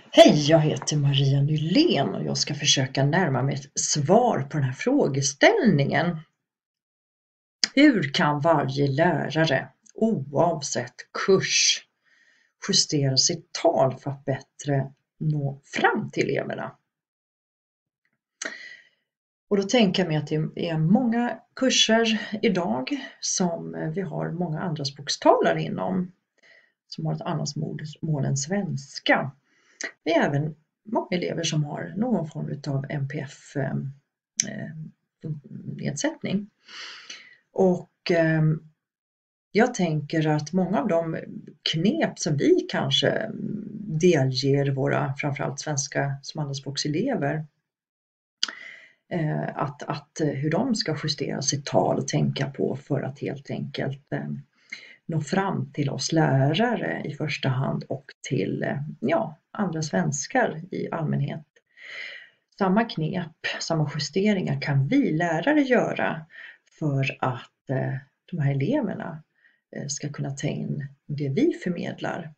Hej, jag heter Maria Nylén och jag ska försöka närma mig ett svar på den här frågeställningen. Hur kan varje lärare, oavsett kurs, justera sitt tal för att bättre nå fram till eleverna? Och då tänker jag mig att det är många kurser idag som vi har många andraspråkstalare inom, som har ett annat modersmål än svenska. Det är även många elever som har någon form av NPF-nedsättning. Och jag tänker att många av de knep som vi kanske delger våra framförallt svenska som andraspråkselever, att hur de ska justera sitt tal och tänka på för att helt enkelt nå fram till oss lärare i första hand och till andra svenskar i allmänhet. Samma knep, samma justeringar kan vi lärare göra för att de här eleverna ska kunna ta in det vi förmedlar.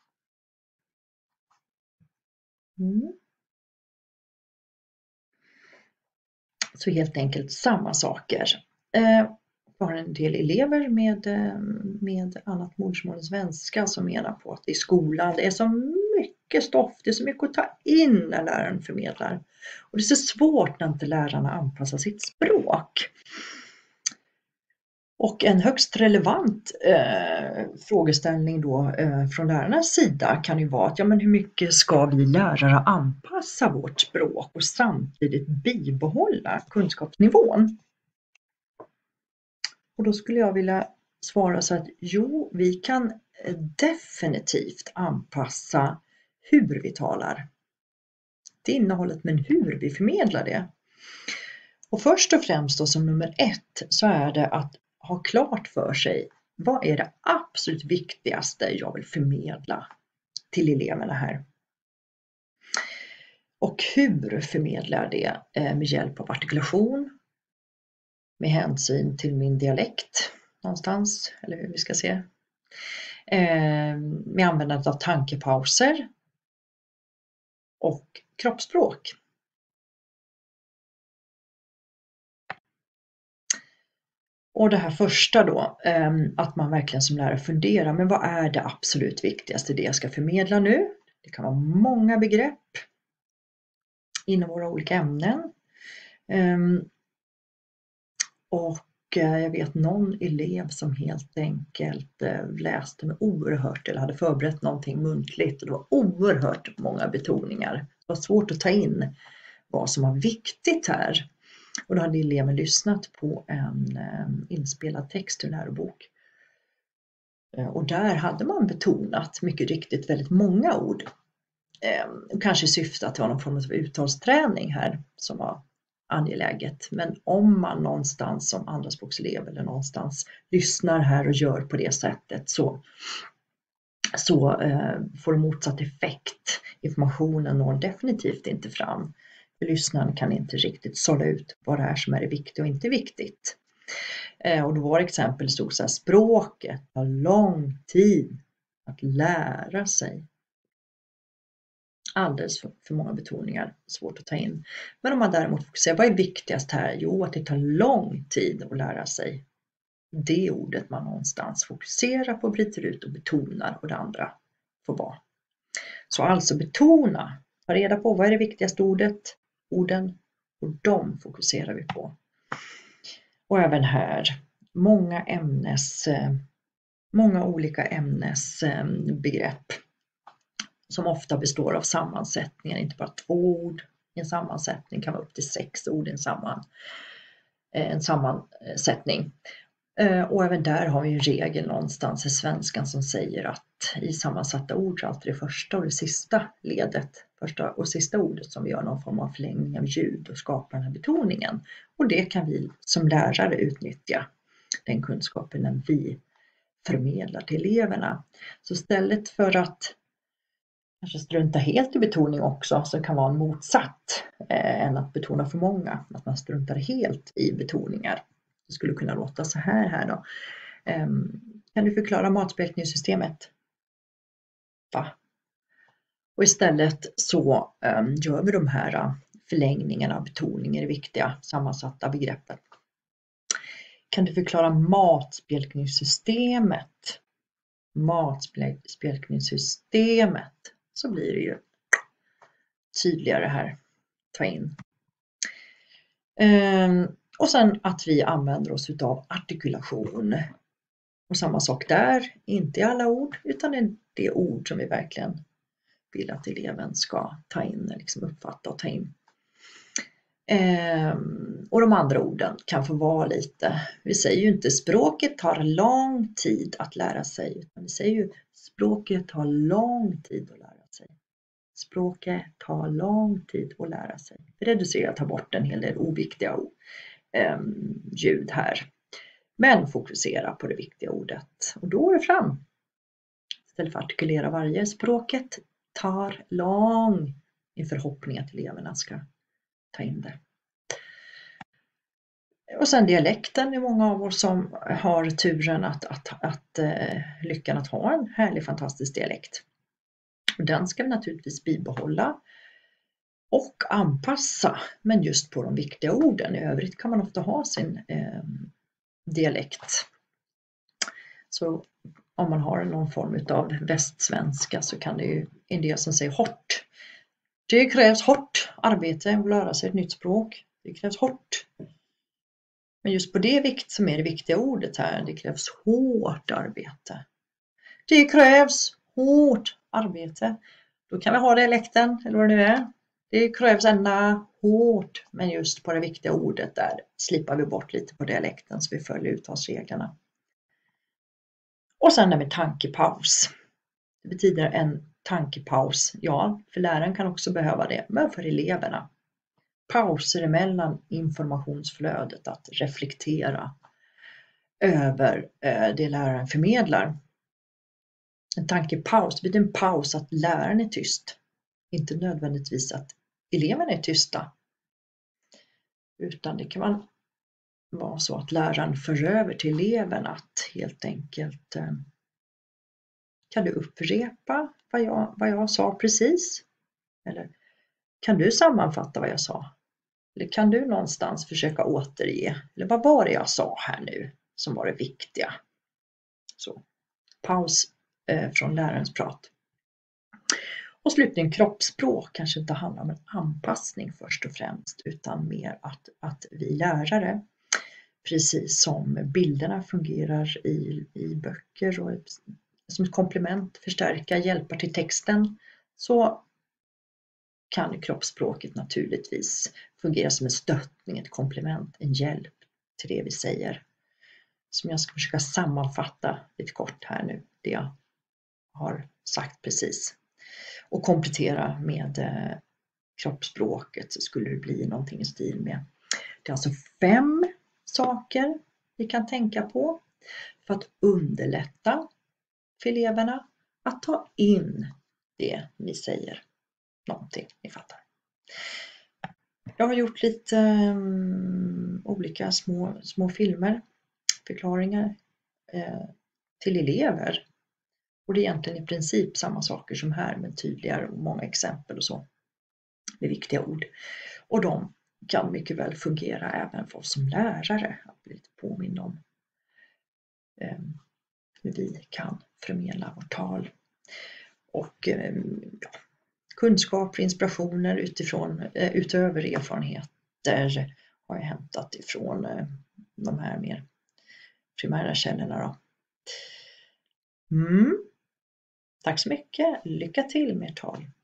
Så helt enkelt samma saker. Vi har en del elever med annat modersmål än svenska som menar på att i skolan det är så mycket stoff, det är så mycket att ta in när läraren förmedlar. Och det är så svårt när inte lärarna anpassar sitt språk. Och en högst relevant frågeställning då från lärarnas sida kan ju vara att hur mycket ska vi lärare anpassa vårt språk och samtidigt bibehålla kunskapsnivån? Och då skulle jag vilja svara så att vi kan definitivt anpassa hur vi talar. Det innehållet, men hur vi förmedlar det. Och först och främst då, som nummer 1 så är det att ha klart för sig vad är det absolut viktigaste jag vill förmedla till eleverna här. Och hur förmedlar jag det med hjälp av artikulation, med hänsyn till min dialekt någonstans, eller hur vi ska se. Med användandet av tankepauser och kroppsspråk. Och det här första då, att man verkligen som lärare funderar, men vad är det absolut viktigaste det jag ska förmedla nu? Det kan vara många begrepp inom våra olika ämnen. Och jag vet någon elev som helt enkelt läste med oerhört, eller hade förberett någonting muntligt, och det var oerhört många betoningar. Det var svårt att ta in vad som var viktigt här. Och då hade eleven lyssnat på en inspelad text ur en lärobok. Och där hade man betonat mycket riktigt väldigt många ord. Kanske i syfte att det var någon form av uttalsträning här som var angeläget. Men om man någonstans som andraspråkselev eller någonstans lyssnar här och gör på det sättet så får det motsatt effekt. Informationen når definitivt inte fram. Lyssnaren kan inte riktigt sålla ut vad det är som är det viktigt och inte viktigt. Och då var exempel stod så här: språket tar lång tid att lära sig. Alldeles för många betoningar, svårt att ta in. Men om man däremot fokuserar, vad är viktigast här? Jo, att det tar lång tid att lära sig. Det ordet man någonstans fokuserar på, bryter ut och betonar, och det andra får vara. Så alltså betona, ta reda på vad är det viktigaste orden, och de fokuserar vi på. Och även här, många olika ämnesbegrepp som ofta består av sammansättningar, inte bara 2 ord i en sammansättning, kan vara upp till 6 ord i en sammansättning. Och även där har vi en regel någonstans i svenskan som säger att i sammansatta ord så är alltid det första och det sista ledet, första och sista ordet, som vi gör någon form av förlängning av ljud och skapar den här betoningen. Och det kan vi som lärare utnyttja, den kunskapen, när vi förmedlar till eleverna. Så istället för att kanske strunta helt i betoning också, så kan vara en motsatt än att betona för många, att man struntar helt i betoningar. Det skulle kunna låta så här då. Kan du förklara matberäkningssystemet? Va? Och istället så gör vi de här förlängningarna, betoningar i viktiga sammansatta begreppen. Kan du förklara matspjälkningssystemet? Matspjälkningssystemet, så blir det ju tydligare här. Ta in. Och sen att vi använder oss av artikulation. Och samma sak där, inte i alla ord, utan det ord som vi verkligen vill att eleven ska ta in, liksom uppfatta och ta in. Och de andra orden kan få vara lite, vi säger ju inte språket tar lång tid att lära sig, utan vi säger ju språket tar lång tid att lära sig. Språket tar lång tid att lära sig. Reducera, ta bort en hel del oviktiga ljud här. Men fokusera på det viktiga ordet. Och då går det fram. Istället för att artikulera varje. Språket tar lång i förhoppning att eleverna ska ta in det. Och sen dialekten. Det är många av oss som har turen att lyckan att ha en härlig fantastisk dialekt. Och den ska vi naturligtvis bibehålla och anpassa, men just på de viktiga orden. I övrigt kan man ofta ha sin dialekt. Så om man har någon form av västsvenska så kan det ju en del som säger hårt. Det krävs hårt arbete att lära sig ett nytt språk. Det krävs hårt. Men just på det som är det viktiga ordet här, det krävs hårt arbete. Det krävs hårt arbete. Då kan vi ha dialekten, eller vad det nu är. Det krävs ända hårt, men just på det viktiga ordet där slipar vi bort lite på dialekten så vi följer uttalsreglerna. Och sen har vi tankepaus. Det betyder en tankepaus. Ja, för läraren kan också behöva det, men för eleverna. Pauser emellan informationsflödet, att reflektera över det läraren förmedlar. En tankepaus, det betyder en paus att läraren är tyst. Inte nödvändigtvis att eleverna är tysta. Utan det kan vara så att läraren för över till eleven att helt enkelt kan du upprepa vad jag sa precis? Eller kan du sammanfatta vad jag sa? Eller kan du någonstans försöka återge? Eller vad var det jag sa här nu som var det viktiga? Så, paus från lärarens prat. Och slutligen kroppsspråk kanske inte handlar om en anpassning först och främst, utan mer att vi lärare, precis som bilderna fungerar i böcker och som ett komplement, förstärka, hjälpa till texten, så kan kroppsspråket naturligtvis fungera som en stöttning, ett komplement, en hjälp till det vi säger. Som jag ska försöka sammanfatta lite kort här nu, det jag har sagt precis. Och komplettera med kroppsspråket så skulle det bli någonting i stil med. Det är alltså 5 saker vi kan tänka på för att underlätta för eleverna att ta in det ni säger. Någonting, ni fattar. Jag har gjort lite olika små filmer, förklaringar till elever. Och det är egentligen i princip samma saker som här, med tydligare och många exempel och så. Med viktiga ord. Och de kan mycket väl fungera även för oss som lärare. Att bli lite påminna om hur vi kan förmedla vårt tal. Och kunskaper och inspirationer utöver erfarenheter har jag hämtat ifrån de här mer primära källorna då. Tack så mycket, lycka till med tal.